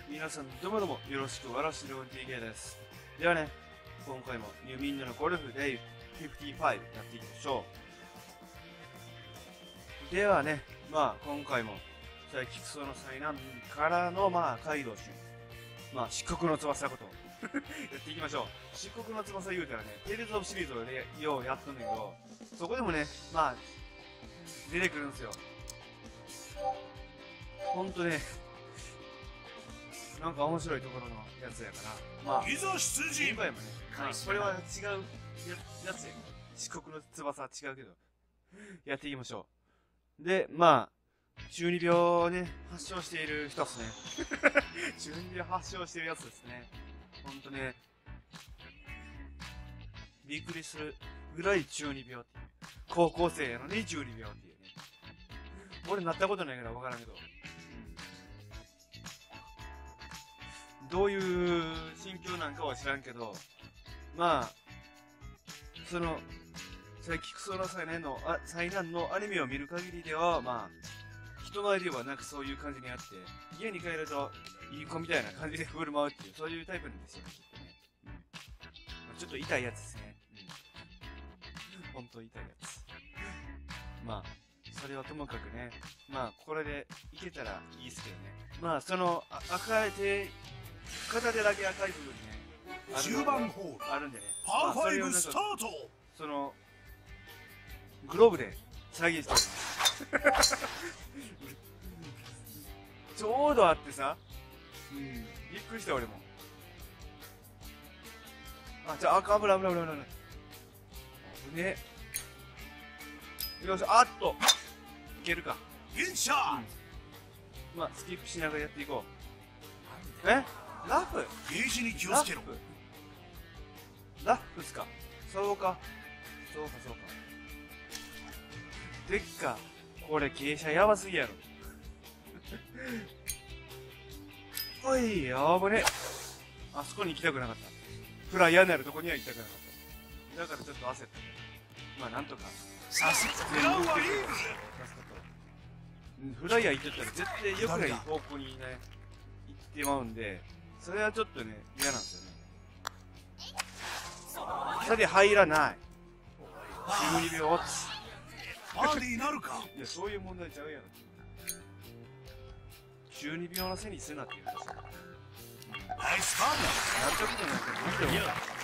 皆さんどうもどうもよろしくおらしろ TK です。ではね、今回もみんなのゴルフで55やっていきましょう。ではね、今回も最近その災難からのカイドウ氏、漆黒の翼ことやっていきましょう。漆黒の翼言うたらね、テイルズオブシリーズをね、ようやっとんねんけど、そこでもね、出てくるんですよ。ほんとね、なんか面白いところのやつやから、 いざ出陣。 今回もね、これは違うやつや。漆黒の翼は違うけど、やっていきましょう。で、中二病をね、発症している人っすね。中二病発症しているやつですね。ほんとね、びっくりするぐらい中二病っていう。高校生やのに中二病っていうね。俺なったことないから分からんけど。どういう心境なんかは知らんけど、その、最近その災難のアニメを見る限りでは、人前ではそういう感じにあって、家に帰ると、いい子みたいな感じで振る舞うっていう、そういうタイプなんですよね、きっとね。ちょっと痛いやつですね。ほんと痛いやつ。それはともかくね、これでいけたらいいですけどね。その、赤い手、片手だけ赤い部分ね、 10番ホールあるんでね。 パーそれを 5スタート。 その、グローブで再現しております。ちょうどあってさ、びっくりした俺も。危ない。ね。よし、いけるか。 インシャー。 スキップしながらやっていこう。ラフゲージに気をつけろ。 ラフっすか。そうか。でっか。これ傾斜やばすぎやろ。おい、やばね。あそこに行きたくなかった。フライヤーになるとこには行きたくなかった。だからちょっと焦った。なんとか。 さすがフランはいい。 フライヤー行ってたら絶対良くない方向にね、行ってまうんで、それはちょっとね、嫌なんですよね。さて入らない。12秒落ち。 バーディーなるか。 いや、そういう問題ちゃうやろ。12秒のせいにすなって言うんですよ。 ナイスバーなんちゃことなんて見て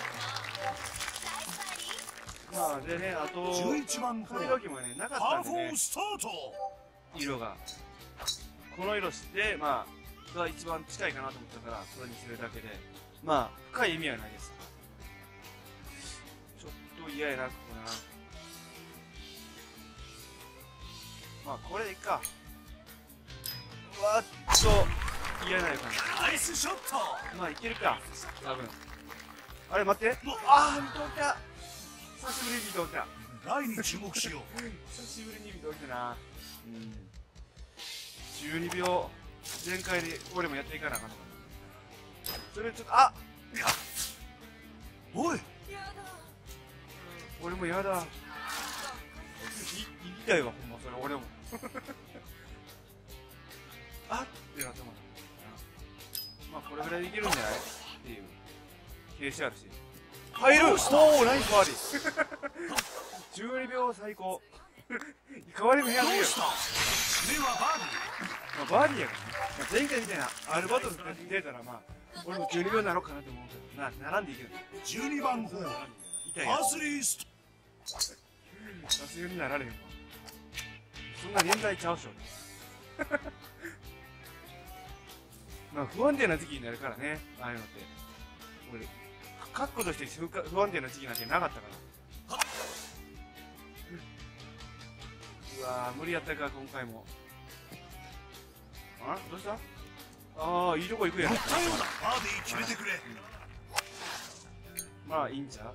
も。でね、あと、 11番ホール髪の毛もね、なかパーったんでね 4、スタート。 色が。この色して、が一番近いかなと思ったから、これにするだけで。深い意味はないです。ちょっと嫌やな、ここな。これでいっか。うわっと、嫌な予感。 ナイスショット。 いけるか。多分。あれ、待って。見とった。久しぶりに見とった。 ライに注目しよう。 久しぶりに見とったな。12秒全開で俺もやっていかなあかんのかな。それちょっと、 おい、 俺もやだ。行きたいわ、ほんま、それ俺も。ってなってもこれぐらいでいけるんじゃないっていう傾斜あるし。入る。ナイスバーディー。12秒最高。代わりも部屋でいいよ。 それはバーディーやからね。前回みたいなアルバトルが出たら俺も12秒になろうかなと思うけど並んでいける。 12番ホール痛いやパー3スさすがになられへんわ。そんな年代ちゃうし俺。不安定な時期になるからね、ああいうのって。俺、確固として不安定な時期なんてなかったから。うわー、無理やったか、今回も。どうした？いいとこ行くやん。 やったようだ。バーディー決めてくれ。 いいんちゃう？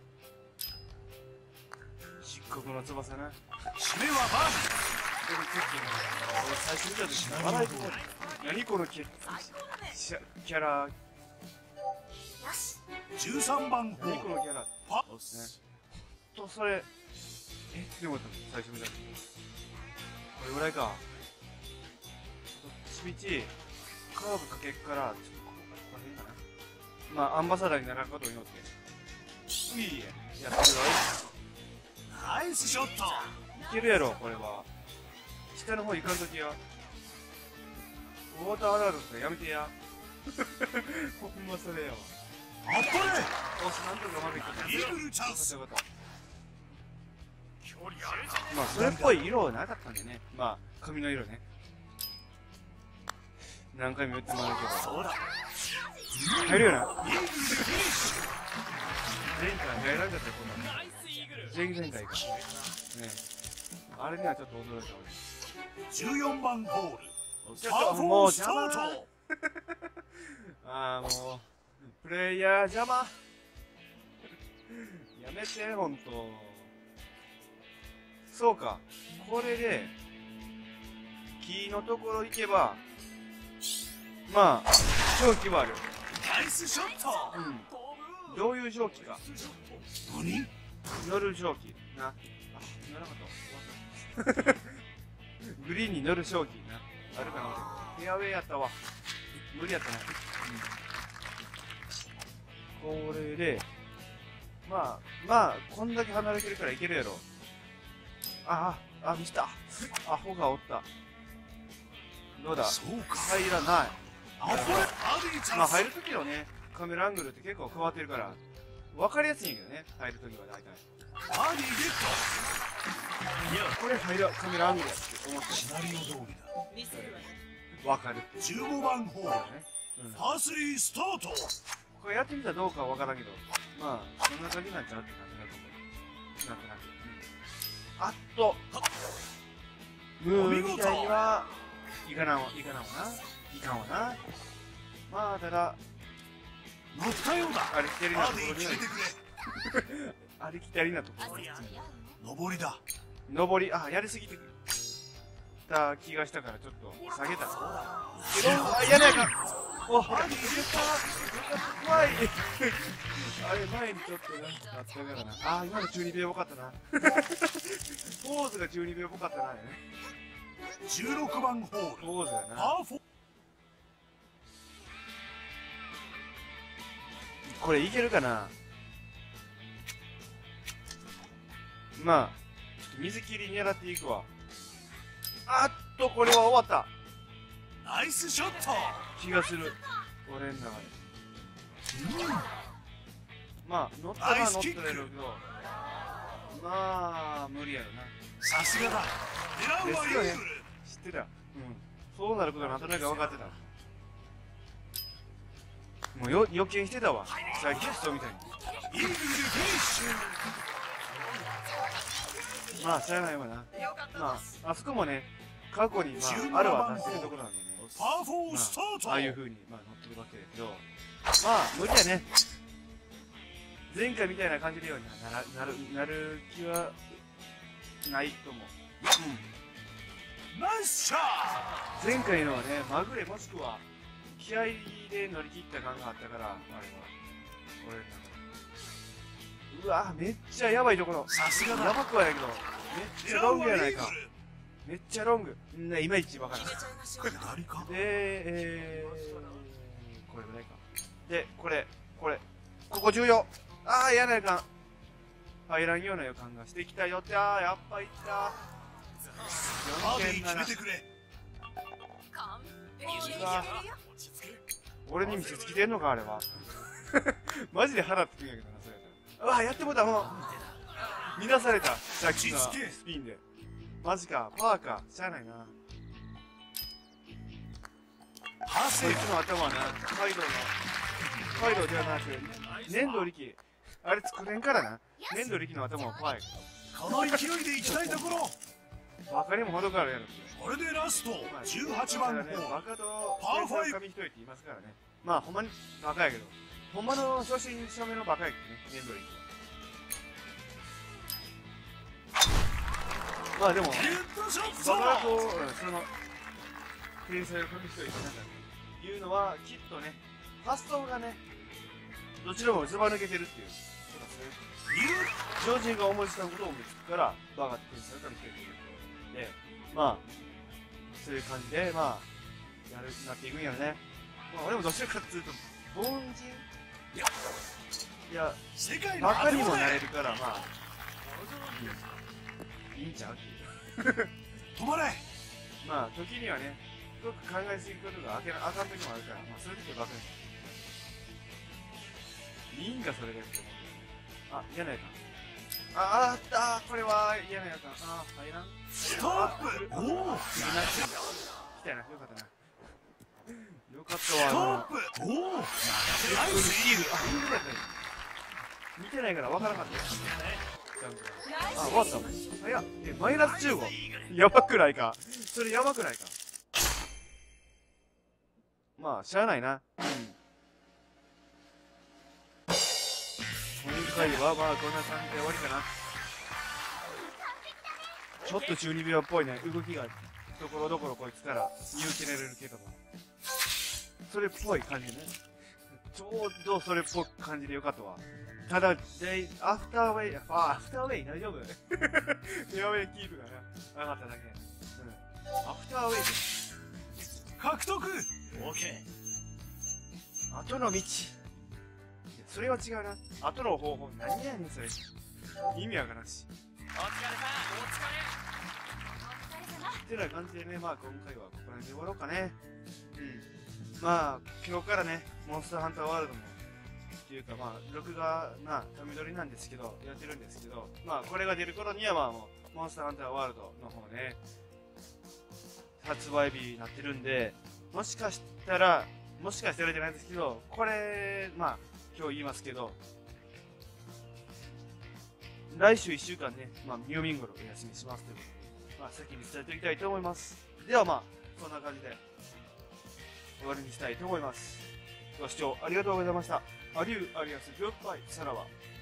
漆黒の翼な。 締めはバー俺最初見た時笑いとこ何このキャラ。 ディー。13番ホール何このキャラ。 パそれでも最初見た時これぐらいか。どっちみちカーブかけっから、ちょっとここら辺かな。まあ、アンバサダーにならんことを祈って。ういやってるぞ。 ナイスショット。 いけるやろ、これは。下の方行かんときや。ウォーターアラートってやめてや。ほんまそれよ。 あっぱれ。 おし、なんとかうまくいったね。 イーグルチャンス。 よかった。まあ、それっぽい色はなかったんでね。まあ、髪の色ね。何回も言ってもらうけど。 そうだ。 入るよな。 イーグルでフィニッシ前回入らんかったよ、こんなの。前々回か。ねあれにはちょっと驚いたュ。14番ホール。 俺。ちょパーっともう 4スタ邪魔。 ート。 ああ、もう。プレイヤー邪魔。やめて、ほんと。そうか。これで、木のところ行けば、まあ、蒸気はある。 ナイスショット。 うん。どういう蒸気か。 何？ 乗る蒸気。な。あ、乗らなかった。終わった。グリーンに乗る蒸気な。あるかな、俺。フェアウェイやったわ。無理やったな。うん。これで、まあ、こんだけ離れてるからいけるやろ。ミスった。アホがおった。どうだそうか。 入らない。 あっぱれ。バーディーチャンス。 まあ入るときのね、カメラアングルって結構変わってるから、分かりやすいんやけどね、入るときは大体。 バーディーゲット。いや、 これカメラアングルやって思ってシナリオ通りだ。 分かる。 15番ホール。 ね。うん。 パー3スタート。 これやってみたらどうかは分からんけど、まあ、そんな感じになっちゃうって感じだと思う。なんとなく。あっと、ムーみたいにはいかんわな。いかんわな。まあ、ただ、 乗ったようだ。 ありきたりなバーディーところには決めてくれ。 ありきたりなところに上りだ。 上り、やりすぎてた気がしたからちょっと下げた。やないか。お、入れた。怖い。あれ、前にちょっとね、あったからな。今の中二病よかったな。ポーズが中二病っぽかったな。 16番ホール。 ポーズがな。 パー4。 これいけるかな。まあ、ちょっと水切り狙っていくわ。これは終わった。 ナイスショット。 気がする。俺の中で。まあ、乗ったら乗ったやろうけど、まあ、無理やろな。 さすがだ。狙うはイーグル。 知ってた。うん。そうなることはなんとなく分かってた。もう予見してたわ。最近人みたいに。 イーグルでフィニッシュ。 まあ、しゃあないわな。まあ、あそこもね、過去に、まあ、あるは出してるところなんでね。 パー4スタート。 ああいう風に、まあ、乗ってるわけだけど、まあ、無理やね。前回みたいな感じのようにはなる気はないと思う。 ナイスシャー。 前回のはね、まぐれもしくは気合で乗り切った感があったから、あれは。うわ、めっちゃやばいところ。 さすがだ。 やばくはないけど、めっちゃロングやないか。 狙うはイーグル。 めっちゃロング。いまいちわからん。 左か。 で、これぐらいか。で、ここ重要。やないかん。入らんような予感がしてきたよって、やっぱいった。 バーディー決めてくれ。 俺に見せつけてんのか、あれは。マジで腹つくんやけどな、それやったら。やってもうた、もう。乱された、さっきのスピンで。マジか、パーか、しゃあないな。 パーこいつの頭はな、カイドウではなく、粘土力。あれ作れんからな。粘土力の頭は怖い。 この勢いで行きたいところ。 バカにも程があるやろ。 これでラスト18番ホール。 バカとパー5。 紙一重って言いますからね。まあ、ほんまにバカやけど。ほんまの初心者目のバカやけどね、粘土力は。まあでも、 ヘッドショット。 バカと、その、天才を紙一重ってなんだっていうのは、きっとね、発想がね、どちらもずば抜けてるっていうことですね。常人が思いつかんことを思いつくから、バカって天才を紙一重っていうことで、まあ、そういう感じで、まあ、 なっていくんやろね。まあ俺もどちらかっていうと、凡人いや、 世界のバカにも後でなれるから、まあ、いいんちゃうっていう。 止まれ。 まあ、時にはね、すごく考えすぎることがあかん時もあるから、まあ、そういう時はバカに。いいんか、それでって思うけど。あ、嫌なやつ。これは嫌なやつ。入らん。 ストップ。おお。 来たやな、よかったな。よかったストわ。 ップ。おお。ナイスイーグル。 見てないから分からなかったよ。終わったもん。早っ。マイナス15。やばくないか。それやばくないか。まあ、しゃあないな。今回はまあ、こんな感じで終わりかな。ちょっと12秒っぽいね、動きが、ところどころこいつから見受けられるけども。それっぽい感じね。ちょうどそれっぽい感じでよかったわ。ただ、アフターウェイ、アフターウェイ大丈夫フェアウェイキープがなかっただけ。アフターウェイ獲得。オッケー。後の道。それは違うな。後の方法。何やねん、それ。意味わからんし。 ー。お疲れさん。 ってな感じでね、まあ今回はここら辺で終わろうかね。まあ、今日からね、モンスターハンターワールドも、っていうかまあ、録画、まあ、ため撮りなんですけど、やってるんですけど、まあ、これが出る頃にはまあもう、モンスターハンターワールドの方ね、発売日になってるんで、もしかしたらじゃないんですけど、これ、まあ、今日言いますけど、来週1週間ね、まあ、ミューミンゴルお休みしますということで、まあ、先に伝えておきたいと思います。ではまあ、そんな感じで、終わりにしたいと思います。ご視聴ありがとうございました。アリュー、アリアス、グッバイ、さらば。